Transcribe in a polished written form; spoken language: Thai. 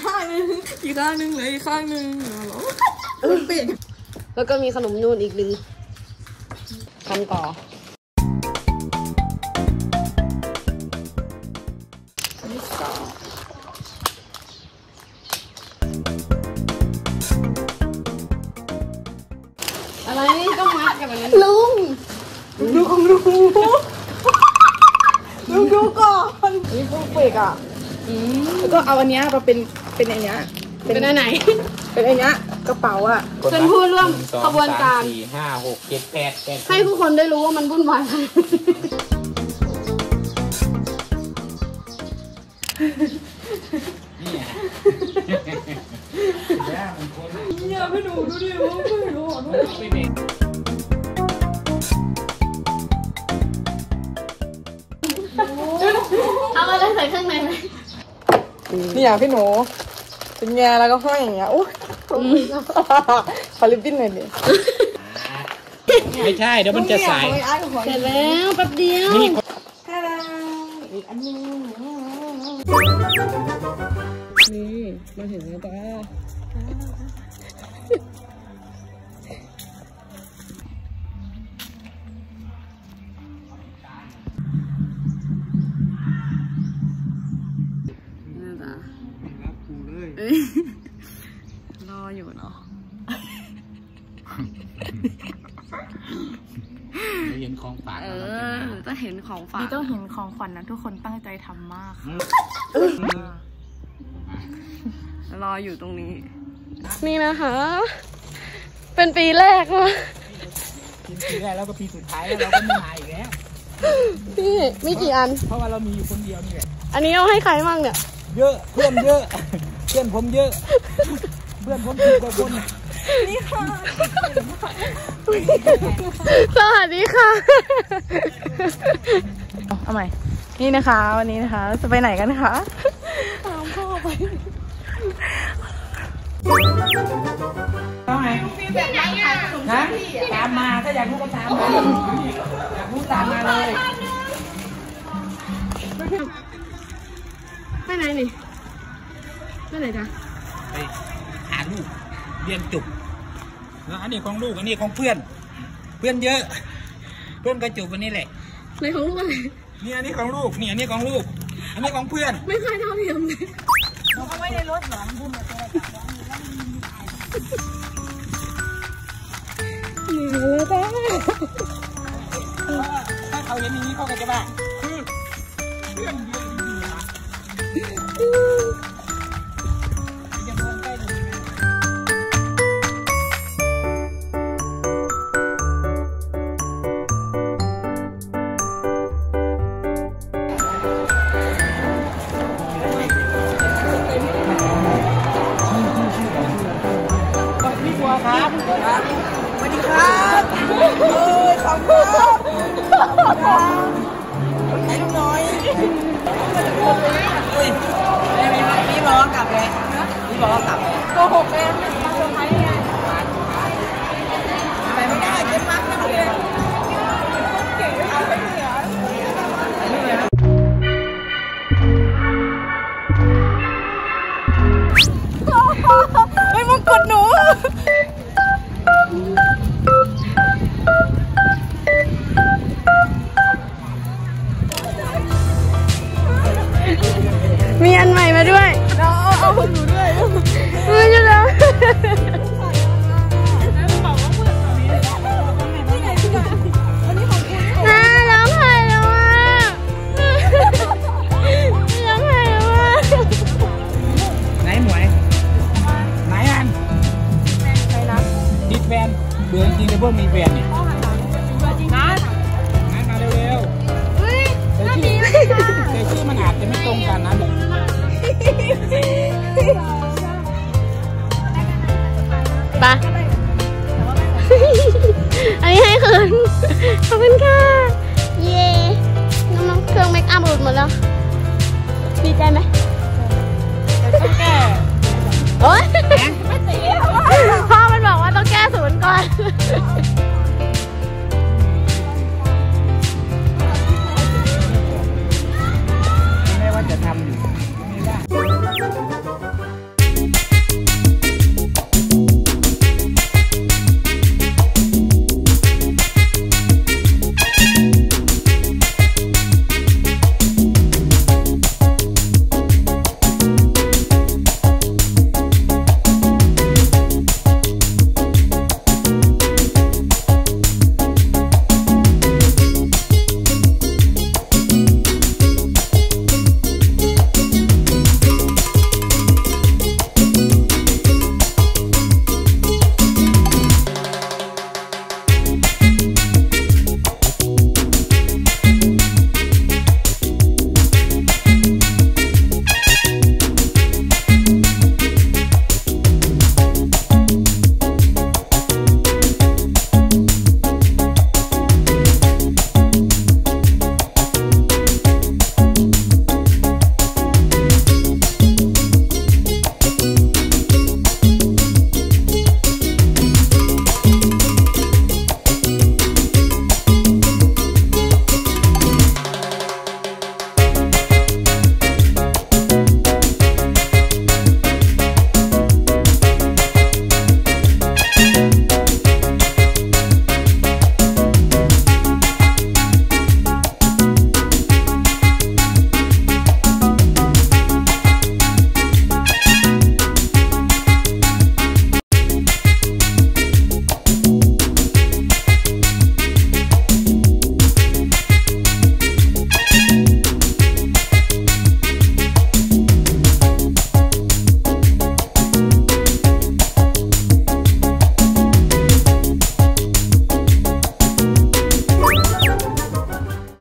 ข้างนึงอีกข้างนึงเลยอีกข้างนึงปิดแล้วก็มีขนมนูนอีกหนึ่งทำต่ออะไรนี่ก็มัดกับมันลุงดูก่อนนี่พวกเปกอ่ะแล้วก็เอาอันนี้มาเป็นอันนี้เป็นอันไหนเป็นอันนี้กระเป๋าอ่ะเป็นผู้ร่วมขบวนการ 4 5 6 7 8 ให้ผู้คนได้รู้ว่ามันวุ่นวายเนี่ยพี่หนูดูดิว่าไม่รู้เอาอะไรใส่ข้างในไหมนี่อย่างพี่หนูเป็นแง่แล้วก็ห้อยอย่างเงี้ยอุ้ยขอลิปบิ้นหน่อยดิไม่ใช่เดี๋ยวมันจะใส่เสร็จแล้วแป๊บเดียวอีกอันนึงนี่มาถึงแล้วจ้ารออยู่เนาะเห็นของฝากจะเห็นของฝากนี่ต้องเห็นของขวัญนะทุกคนตั้งใจทำมากรออยู่ตรงนี้นี่นะคะเป็นปีแรกวะปีแรกแล้วก็ปีสุดท้ายแล้วเราก็ไม่มาอีกแล้วพี่มีกี่อันเพราะว่าเรามีอยู่คนเดียวนี่แหละอันนี้เอาให้ใครมั่งเนี่ยเยอะเพื่อนเยอะเพื่อนผมเยอะเพื่อนผม10 กว่าคนนี่ค่ะสวัสดีค่ะเอาใหม่นี่นะคะวันนี้นะคะจะไปไหนกันคะตามพ่อไปต้องไงนะตามมาถ้าอยากรู้ก็ตามมาอยากรู้ตามมาเลยไปไหนนี่ไปไหนจ๊ะไปหาลูกเรียนจบแล้วอันนี้ของลูกอันนี้ของเพื่อนเยอะเพื่อนก็จบวันนี้แหละในของลูกอะไรนี่อันนี้ของลูกนี่อันนี้ของลูกอันนี้ของเพื่อนไม่เคยเท่าเทียมเลยเราเอาไว้ในรถหรอพูดมาเจอแล้วจ้าถ้าเขาเห็นอย่างนี้เขาก็จะว่าเพื่อนเยอะดีๆนะยังเดินใกล้อยู่ครับสวัสดีครับขอบคุณครับไอ้ลูกน้อยพี่บอกกลับเลยพี่บอกกลับโกหกเลยมาเซอร์ไพรส์ไงไปไม่ได้เก็บมัดนะเลยเก่งเอาไปเหนือไอ้มงกุฎหนูมีอันใหม่มาด้วยเอาหนูด้วยไม่ใช่แล้วน่าร้องไห้แล้วอ่ะร้องไห้แล้วอ่ะไหนหมวยไหนอันใครนะดิแฟนเบื่อจริงเลยพวกมีแฟนเนี่ยนัดมาเร็วๆเฮ้ยน่าดีเลยแต่ชื่อมันอาจจะไม่ตรงกันนะไปอันนี้ให้คืนขอบคุณค่ะเย่น้องเครื่องเมคอัพหลุดหมดแล้วดีใจไหมแต่ต้องแก้